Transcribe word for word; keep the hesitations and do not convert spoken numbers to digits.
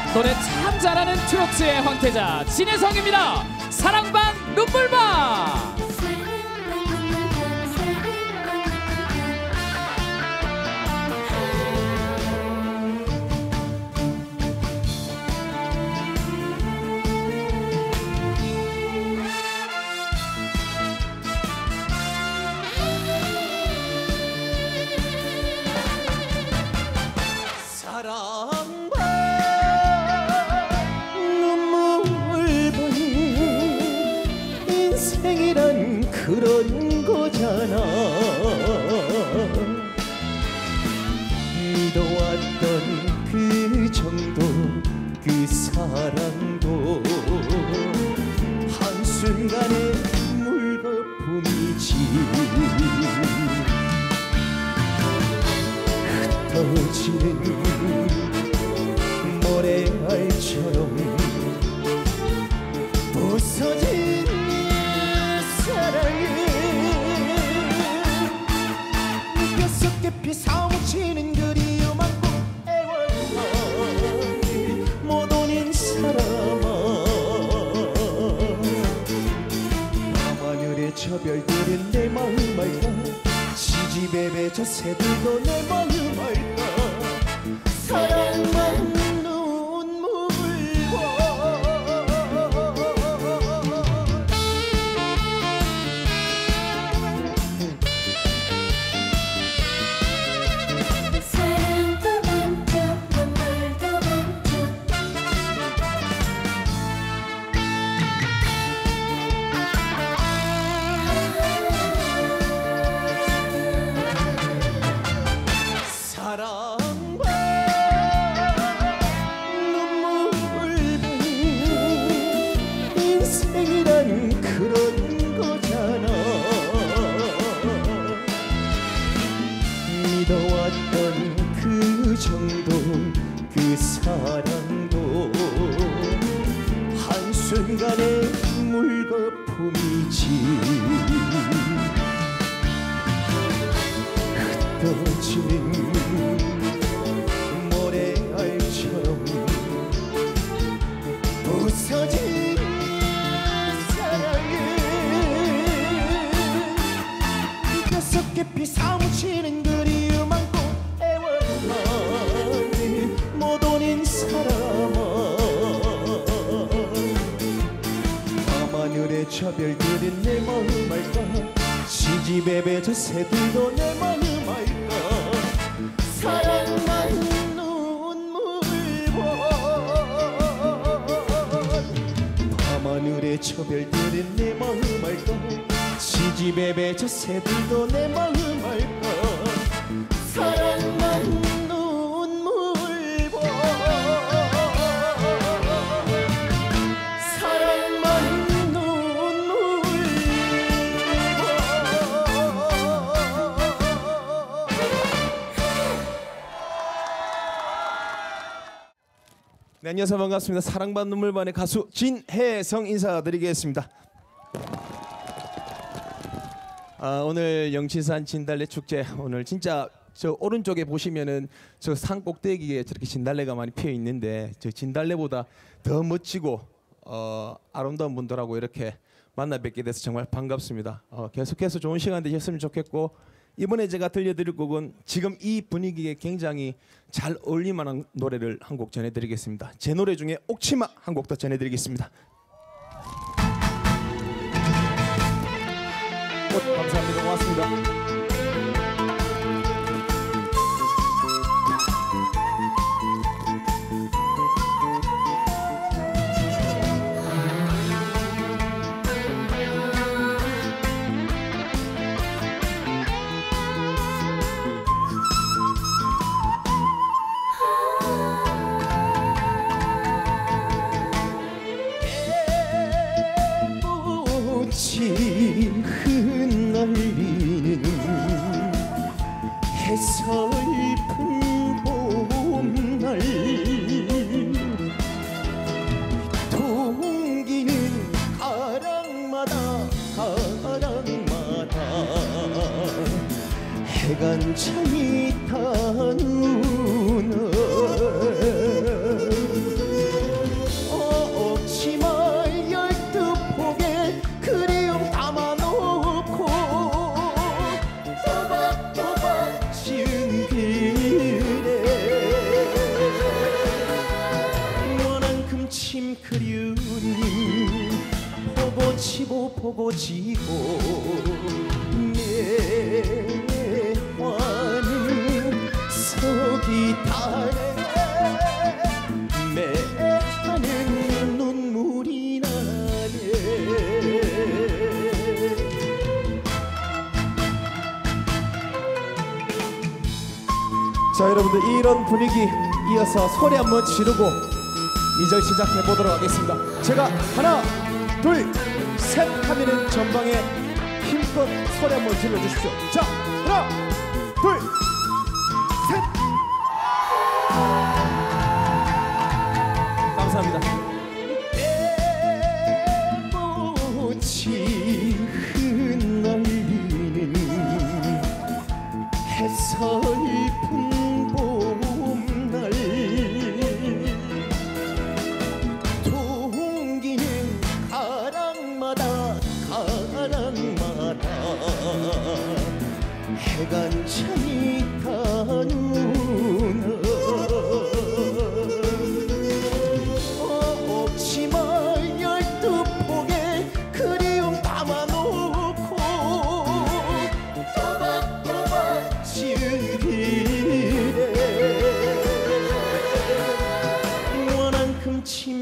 노래 참 잘하는 트로트의 황태자 진혜성입니다. 사랑 반 눈물 반. 그런 거잖아. 믿어왔던 그 정도 그 사랑도 한순간의 물거품이지. 흩어지는 모래알처럼 부서진 사랑이 깊이 사무치는 그리움 안고 애월하니 못 오는 사람아. 밤하늘의 저 별들은 내 마음 알까. 지지배배 저 새들도 내 마음 알까. 사랑만 믿어왔던 그 정도 그 사랑도 한순간의 물거품이지. 흩어지는 모래알처럼 부서진 사랑에 뼛속 깊이 사무치는 그리움 안고 애월하니 못 오는 사람아. 밤하늘의 저 별들은 내 마음 알까. 지지배배 저 새들도 내 마음 알까. 사랑만 눈물보 밤하늘의 저 별들은 내 마음 알까. 지지배배 저 새들도 내 마음 알까. 사랑만 눈물보 사랑만 눈물보. 네, 안녕하세요. 반갑습니다. 사랑반 눈물반의 가수 진혜성 인사드리겠습니다. 아, 오늘 영치산 진달래 축제, 오늘 진짜 저 오른쪽에 보시면은 저 산 꼭대기에 저렇게 진달래가 많이 피어 있는데 저 진달래보다 더 멋지고 어, 아름다운 분들하고 이렇게 만나 뵙게 돼서 정말 반갑습니다. 어, 계속해서 좋은 시간 되셨으면 좋겠고, 이번에 제가 들려드릴 곡은 지금 이 분위기에 굉장히 잘 어울릴 만한 노래를 한 곡 전해드리겠습니다. 제 노래 중에 옥치마 한 곡 더 전해드리겠습니다. 감사합니다. 고맙습니다. 흩날리는 해설픈 봄날 동기는 가랑마다 가랑마다 해간창이 타누나 지고 보고 지고 내 화는 서기 달에 매하는 눈물이 나네. 자, 여러분들 이런 분위기 이어서 소리 한번 지르고 이 절 시작해 보도록 하겠습니다. 제가 하나 둘 셋 하면은 전방에 힘껏 소리 한번 질러 주십시오. 자, 하나 둘 셋. 감사합니다. 꽃이 흩날리는 해설픈 봄날 동기는 가랑마다 가랑마다 해간참이 타누나 없지마 열두 폭에 그리움 담아놓고 또박또박 지은 길에 원한큼 침